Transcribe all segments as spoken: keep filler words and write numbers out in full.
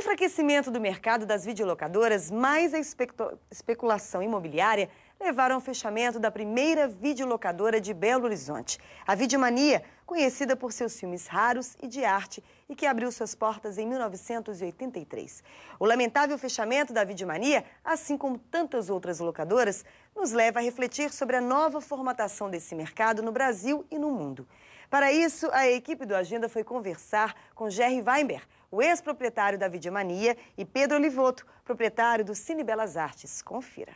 enfraquecimento do mercado das videolocadoras, mais a especulação imobiliária, levaram ao fechamento da primeira videolocadora de Belo Horizonte. A Videomania, conhecida por seus filmes raros e de arte e que abriu suas portas em mil novecentos e oitenta e três. O lamentável fechamento da Videomania, assim como tantas outras locadoras, nos leva a refletir sobre a nova formatação desse mercado no Brasil e no mundo. Para isso, a equipe do Agenda foi conversar com Jerry Weinberg, o ex-proprietário da Videomania, e Pedro Olivoto, proprietário do Cine Belas Artes. Confira.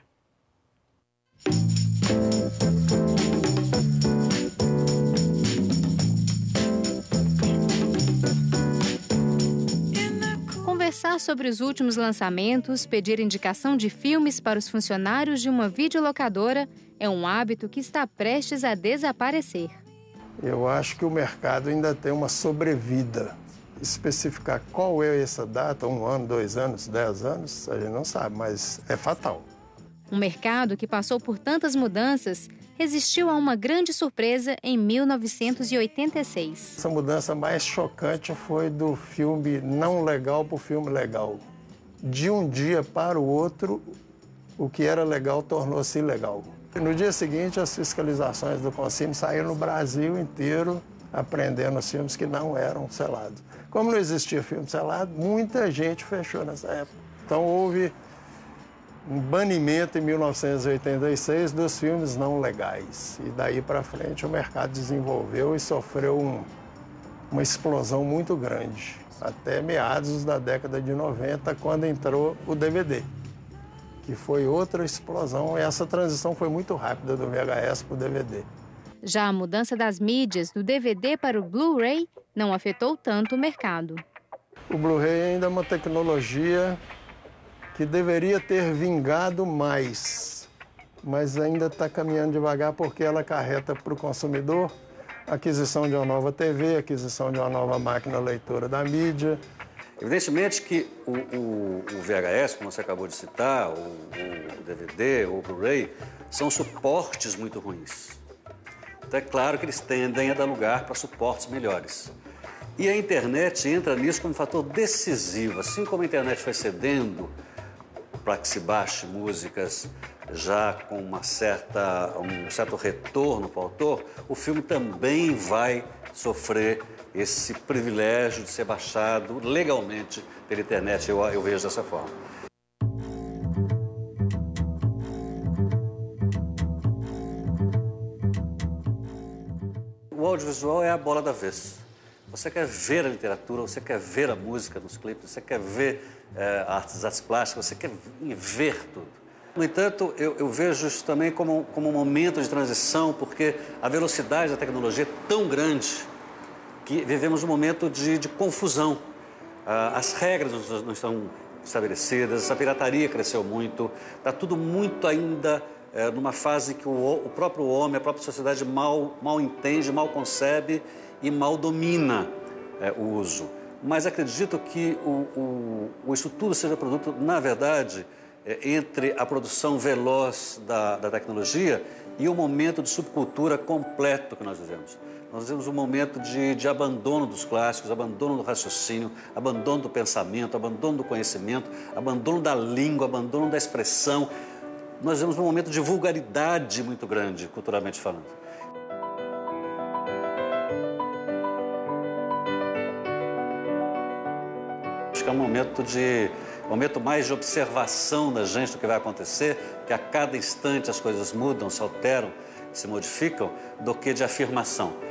Conversar sobre os últimos lançamentos, pedir indicação de filmes para os funcionários de uma videolocadora é um hábito que está prestes a desaparecer. Eu acho que o mercado ainda tem uma sobrevida. Especificar qual é essa data, um ano, dois anos, dez anos, a gente não sabe, mas é fatal. Um mercado que passou por tantas mudanças resistiu a uma grande surpresa em mil novecentos e oitenta e seis. Essa mudança mais chocante foi do filme não legal para o filme legal. De um dia para o outro, o que era legal tornou-se ilegal. No dia seguinte, as fiscalizações do Concine saíram no Brasil inteiro, apreendendo os filmes que não eram selados. Como não existia filme selado, muita gente fechou nessa época. Então houve um banimento em mil novecentos e oitenta e seis dos filmes não legais. E daí para frente o mercado desenvolveu e sofreu um, uma explosão muito grande, até meados da década de noventa, quando entrou o D V D, que foi outra explosão. E essa transição foi muito rápida do V H S para o D V D. Já a mudança das mídias do D V D para o Blu-ray não afetou tanto o mercado. O Blu-ray ainda é uma tecnologia que deveria ter vingado mais, mas ainda está caminhando devagar porque ela acarreta para o consumidor a aquisição de uma nova T V, a aquisição de uma nova máquina leitora da mídia. Evidentemente que o, o, o V H S, como você acabou de citar, o, o D V D, o Blu-ray, são suportes muito ruins. Então é claro que eles tendem a dar lugar para suportes melhores. E a internet entra nisso como um fator decisivo. Assim como a internet foi cedendo para que se baixe músicas já com uma certa, um certo retorno para o autor, o filme também vai sofrer esse privilégio de ser baixado legalmente pela internet. Eu, eu vejo dessa forma. O audiovisual é a bola da vez. Você quer ver a literatura, você quer ver a música nos clipes, você quer ver é, artes, artes plásticas, você quer ver tudo. No entanto, eu, eu vejo isso também como, como um momento de transição, porque a velocidade da tecnologia é tão grande que vivemos um momento de, de confusão. Ah, as regras não, não estão estabelecidas, a pirataria cresceu muito, está tudo muito ainda é, numa fase que o, o próprio homem, a própria sociedade mal, mal entende, mal concebe e mal domina é, o uso. Mas acredito que o, o, o isso tudo seja produto, na verdade, é, entre a produção veloz da, da tecnologia e o momento de subcultura completo que nós vivemos. Nós vivemos um momento de, de abandono dos clássicos, abandono do raciocínio, abandono do pensamento, abandono do conhecimento, abandono da língua, abandono da expressão. Nós vivemos um momento de vulgaridade muito grande, culturalmente falando. Acho que é um momento de um momento mais de observação da gente do que vai acontecer, que a cada instante as coisas mudam, se alteram, se modificam, do que de afirmação.